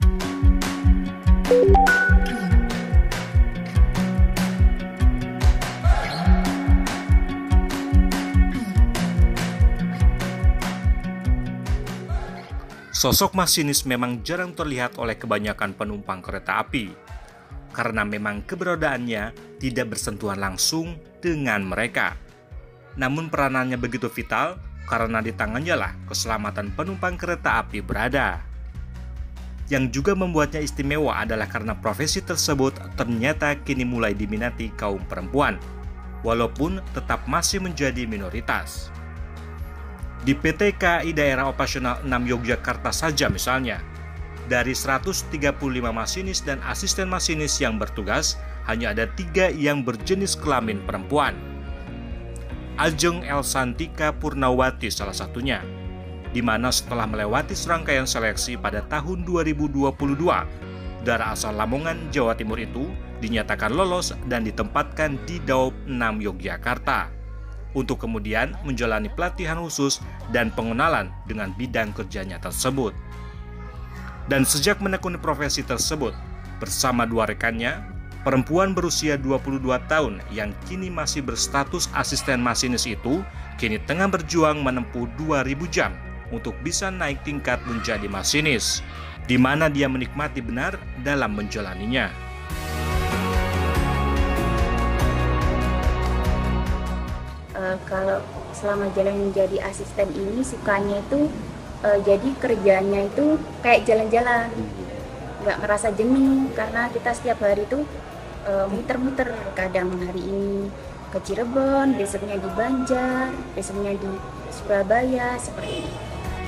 Sosok masinis memang jarang terlihat oleh kebanyakan penumpang kereta api, karena memang keberadaannya tidak bersentuhan langsung dengan mereka. Namun peranannya begitu vital karena di tangannya lah keselamatan penumpang kereta api berada. Yang juga membuatnya istimewa adalah karena profesi tersebut ternyata kini mulai diminati kaum perempuan, walaupun tetap masih menjadi minoritas. Di PT KAI Daerah Operasional 6 Yogyakarta saja misalnya, dari 135 masinis dan asisten masinis yang bertugas, hanya ada 3 yang berjenis kelamin perempuan. Ajeng Elsantika Purnawati salah satunya, di mana setelah melewati serangkaian seleksi pada tahun 2022, darah asal Lamongan, Jawa Timur itu dinyatakan lolos dan ditempatkan di Daop 6 Yogyakarta, untuk kemudian menjalani pelatihan khusus dan pengenalan dengan bidang kerjanya tersebut. Dan sejak menekuni profesi tersebut, bersama 2 rekannya, perempuan berusia 22 tahun yang kini masih berstatus asisten masinis itu, kini tengah berjuang menempuh 2000 jam untuk bisa naik tingkat menjadi masinis, di mana dia menikmati benar dalam menjalaninya. Kalau selama jalan menjadi asisten ini sukanya itu jadi kerjanya itu kayak jalan-jalan, nggak ngerasa jenuh karena kita setiap hari itu muter-muter, kadang hari ini ke Cirebon, besoknya di Banjar, besoknya di Surabaya, seperti itu.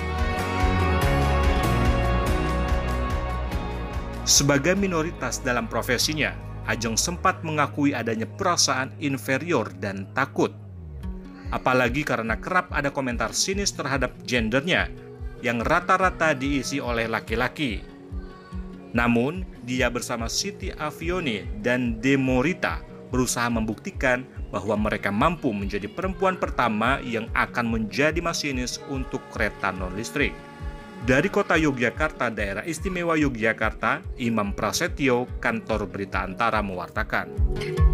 Sebagai minoritas dalam profesinya, Ajeng sempat mengakui adanya perasaan inferior dan takut. Apalagi karena kerap ada komentar sinis terhadap gendernya yang rata-rata diisi oleh laki-laki. Namun, dia bersama Siti Afioni dan Demorita berusaha membuktikan bahwa mereka mampu menjadi perempuan pertama yang akan menjadi masinis untuk kereta non-listrik. Dari kota Yogyakarta, Daerah Istimewa Yogyakarta, Imam Prasetyo, Kantor Berita Antara mewartakan.